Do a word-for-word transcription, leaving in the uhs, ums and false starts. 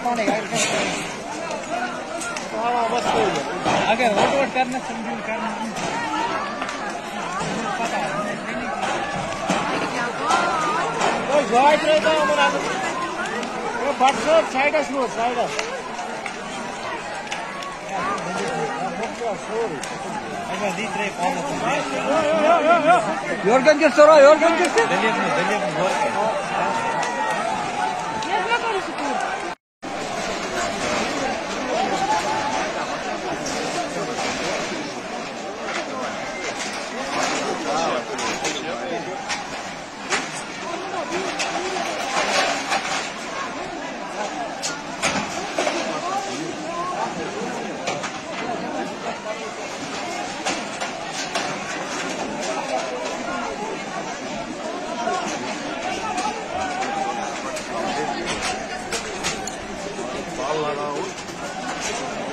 अगर vote vote करना समझून करना पता है गाइड रहता है हमारा ये WhatsApp side slow side Yorgan Gesora, Yorgan Gesora. Deliyelim, deliyelim, Yorgan. Vallahi